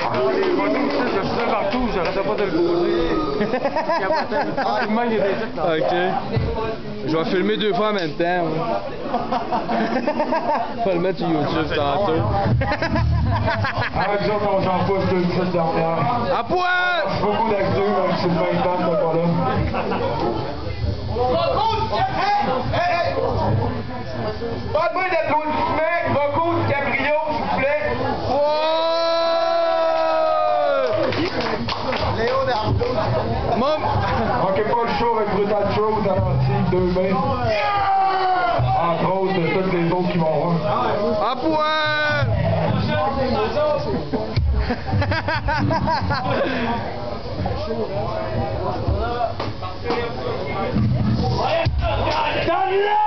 les photos, je faisais partout, j'arrêtais pas de le poser. Ok. Je vais filmer 2 fois en même temps. Faut le mettre sur YouTube tantôt. Avec ça, on s'en pousse de cette dernière. À poil! Beaucoup d'acteurs, même si c'est le même temps, t'as pas là. Pas de bruit d'applaudissements, beaucoup de cabrio, s'il vous plaît. Léonardo! Mom! Manquez pas le show avec Brutal Show, Talentique, 2 mains. Entre autres, de toutes les autres qui vont voir. À poil! Donne-le!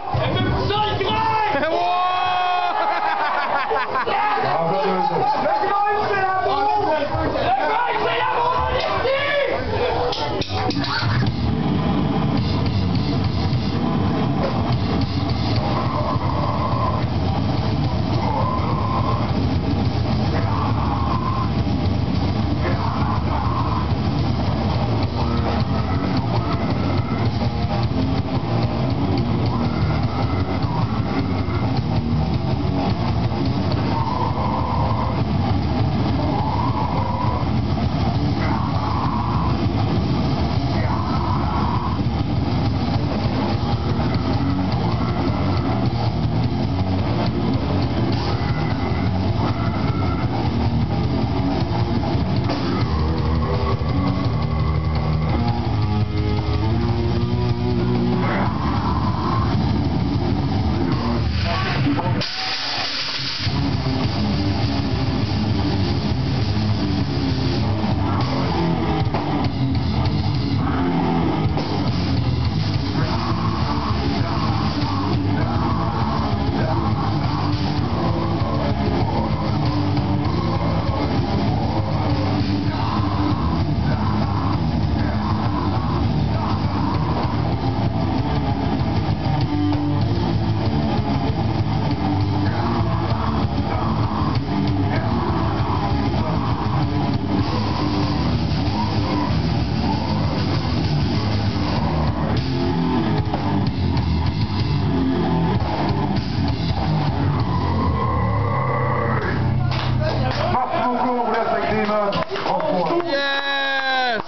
Yes!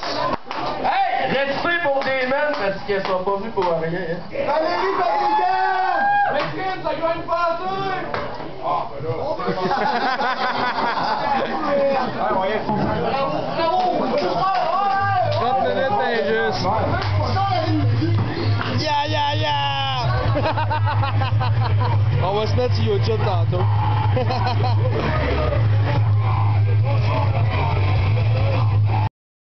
Hey! Respect pour des men parce qu'elles sont pas venues pour rien. Hein. Valérie Fabricant! Mais ça gagne pas assez! Ah, ben là. Bravo! 30 minutes d'injuste. Ya ya ya! On va se mettre sur YouTube tantôt.